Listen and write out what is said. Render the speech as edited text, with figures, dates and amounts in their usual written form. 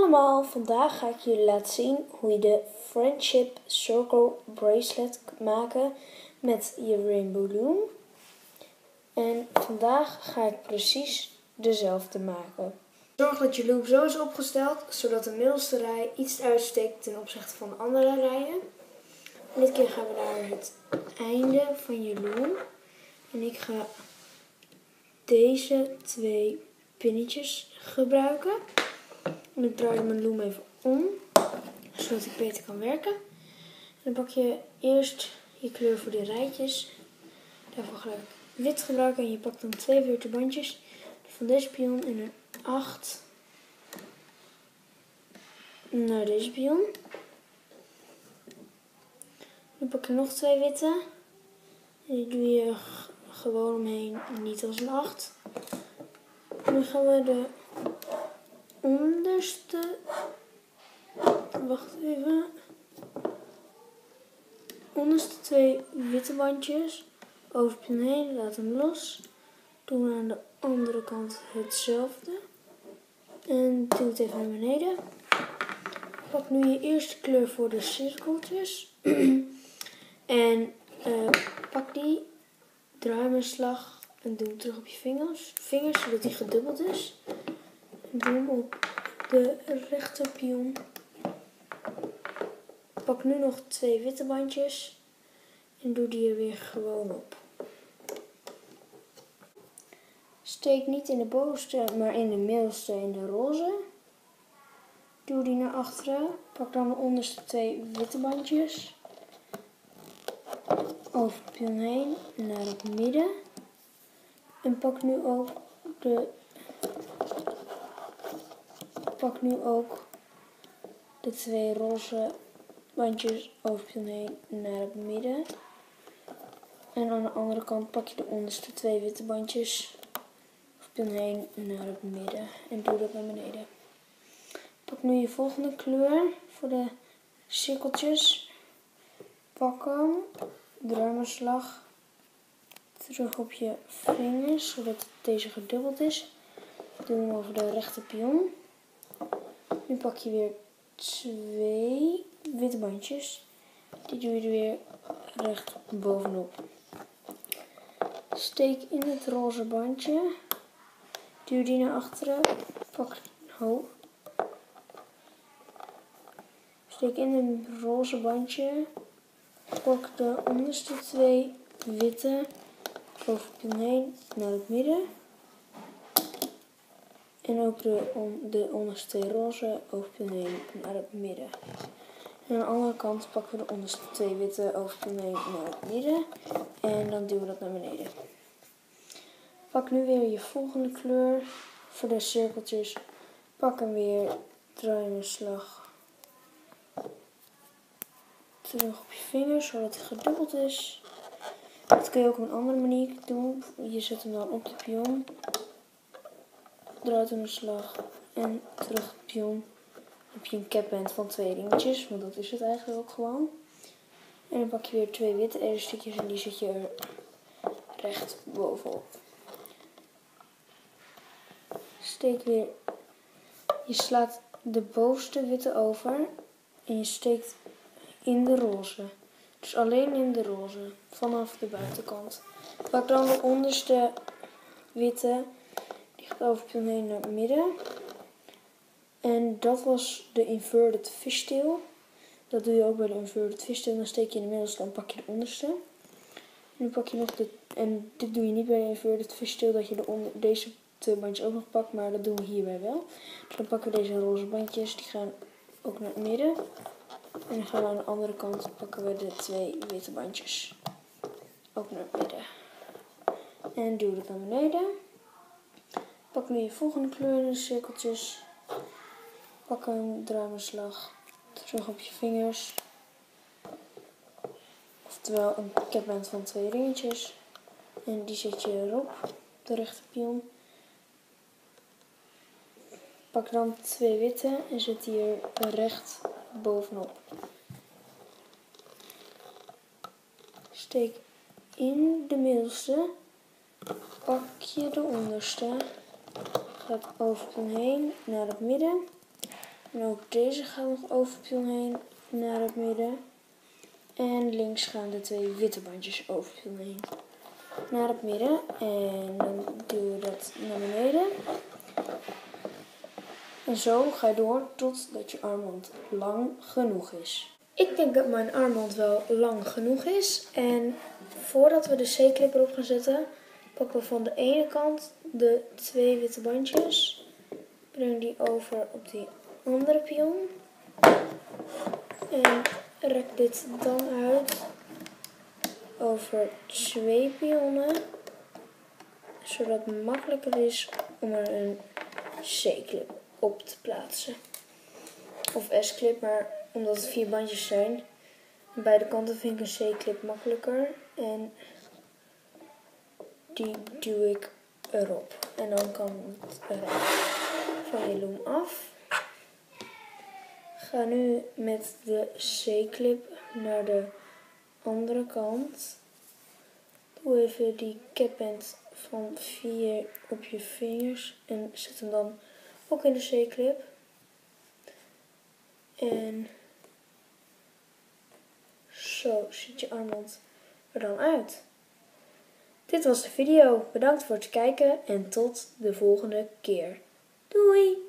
allemaal, vandaag ga ik jullie laten zien hoe je de Friendship Circle Bracelet kunt maken met je Rainbow Loom. En vandaag ga ik precies dezelfde maken. Zorg dat je loom zo is opgesteld, zodat de middelste rij iets uitsteekt ten opzichte van de andere rijen. En dit keer gaan we naar het einde van je loom. En ik ga deze twee pinnetjes gebruiken. En ik draai mijn loom even om, zodat ik beter kan werken. En dan pak je eerst je kleur voor de rijtjes. Daarvoor ga ik wit gebruiken en je pakt dan 2 witte bandjes van deze pion en een 8 naar deze pion. Dan pak je nog 2 witte en die doe je gewoon omheen, niet als een 8. En dan gaan we de onderste, wacht even, onderste 2 witte bandjes over pion heen, laat hem los. Doen we aan de andere kant hetzelfde. En doe het even naar beneden. Pak nu je eerste kleur voor de cirkeltjes. En pak die, draai hem een slag en doe hem terug op je vingers zodat hij gedubbeld is. En doe hem op de rechter pion. Pak nu nog 2 witte bandjes en doe die er weer gewoon op. Steek niet in de bovenste, maar in de middelste in de roze. Doe die naar achteren. Pak dan de onderste 2 witte bandjes. Over de pion heen naar het midden. En pak nu ook de 2 roze bandjes over de pion heen naar het midden. En aan de andere kant pak je de onderste 2 witte bandjes heen naar het midden en doe dat naar beneden. Pak nu je volgende kleur voor de cirkeltjes. Pak hem, draai een slag terug op je vingers zodat deze gedubbeld is. Doe hem over de rechter pion. Nu pak je weer 2 witte bandjes. Die doe je er weer recht bovenop. Steek in het roze bandje. Duw die naar achteren, steek in een roze bandje, pak de onderste 2 witte over pion heen naar het midden. En ook de onderste 2 roze over pion heen naar het midden. En aan de andere kant pakken we de onderste 2 witte over pion heen naar het midden. En dan duwen we dat naar beneden. Pak nu weer je volgende kleur voor de cirkeltjes. Pak hem weer, draai een slag terug op je vingers zodat hij gedubbeld is. Dat kun je ook op een andere manier doen. Je zet hem dan op de pion, draait hem een slag en terug op de pion. Dan heb je een capband van 2 ringetjes, want dat is het eigenlijk ook gewoon. En dan pak je weer 2 witte elastiekjes en die zet je er recht bovenop. Je slaat de bovenste witte over en je steekt in de roze. Dus alleen in de roze, vanaf de buitenkant. Pak dan de onderste witte, die gaat over pion heen naar het midden. En dat was de inverted fishtail. Dat doe je ook bij de inverted fishtail. Dan steek je in de middelste, dan pak je de onderste. En nu pak je nog en dit doe je niet bij de inverted fishtail, dat je deze 2 bandjes ook nog pakt, maar dat doen we hierbij wel. Dus dan pakken we deze roze bandjes, die gaan ook naar het midden. En dan gaan we aan de andere kant pakken we de 2 witte bandjes ook naar het midden. En duw dat naar beneden. Pak nu je volgende kleur in de cirkeltjes. Pak een draaislag terug op je vingers. Oftewel een capband van 2 ringetjes. En die zet je erop, de rechter pion. Pak dan 2 witte en zet die er recht bovenop. Steek in de middelste, pak je de onderste, gaat over pion heen naar het midden En ook deze gaat nog over het pion heen naar het midden. En links gaan de 2 witte bandjes over het pion heen naar het midden. En dan duwen we dat naar beneden. En zo ga je door totdat je armband lang genoeg is. Ik denk dat mijn armband wel lang genoeg is. En voordat we de C-clip erop gaan zetten, pakken we van de ene kant de 2 witte bandjes. Breng die over op die andere pion. En rek dit dan uit over 2 pionnen. Zodat het makkelijker is om er een C-clip op te plaatsen. Of S-clip, maar omdat het 4 bandjes zijn. Aan beide kanten vind ik een C-clip makkelijker. En die duw ik erop. En dan kan het van je loom af. Ga nu met de C-clip naar de andere kant. Doe even die capband van 4 op je vingers. En zet hem dan ook in de C-clip. En zo ziet je armband er dan uit. Dit was de video. Bedankt voor het kijken en tot de volgende keer. Doei!